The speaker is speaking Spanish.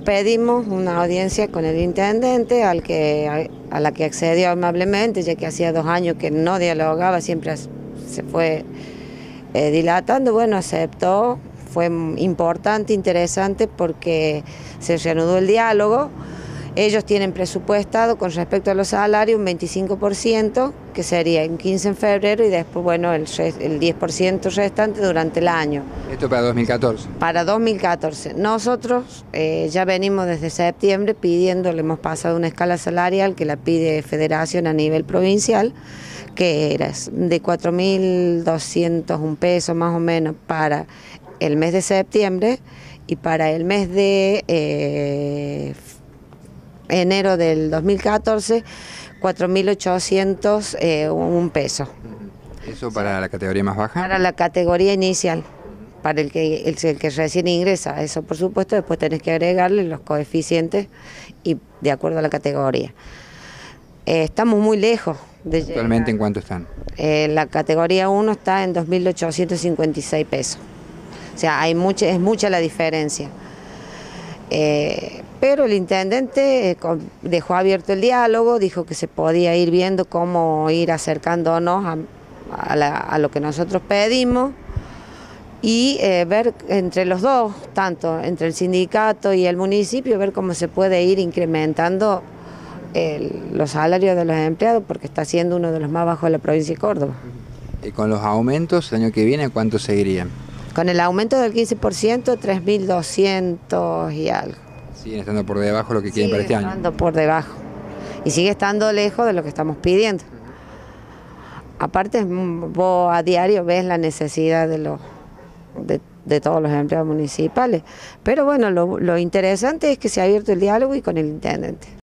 pedimos una audiencia con el intendente, a la que accedió amablemente, ya que hacía 2 años que no dialogaba, siempre se fue dilatando. Bueno, aceptó, fue importante, interesante, porque se reanudó el diálogo. Ellos tienen presupuestado con respecto a los salarios un 25%, que sería en 15 en febrero, y después, bueno, el 10% restante durante el año. ¿Esto para 2014? Para 2014. Nosotros ya venimos desde septiembre pidiendo, le hemos pasado una escala salarial que la pide Federación a nivel provincial, que era de 4.201 pesos más o menos para el mes de septiembre, y para el mes de enero del 2014, 4.801 pesos. ¿Eso para la categoría más baja? Para la categoría inicial, para el que recién ingresa. Eso, por supuesto, después tenés que agregarle los coeficientes y de acuerdo a la categoría. Estamos muy lejos de llegar. ¿Actualmente en cuánto están? La categoría 1 está en 2.856 pesos. O sea, es mucha la diferencia. Pero el intendente dejó abierto el diálogo, dijo que se podía ir viendo cómo ir acercándonos a lo que nosotros pedimos, y ver entre los dos, tanto entre el sindicato y el municipio, ver cómo se puede ir incrementando los salarios de los empleados, porque está siendo uno de los más bajos de la provincia de Córdoba. ¿Y con los aumentos el año que viene cuánto seguirían? Con el aumento del 15%, 3.200 y algo. Siguen estando por debajo de lo que quieren para este año. Sigue estando por debajo. Y sigue estando lejos de lo que estamos pidiendo. Aparte, vos a diario ves la necesidad de todos los empleados municipales. Pero bueno, lo interesante es que se ha abierto el diálogo y con el intendente.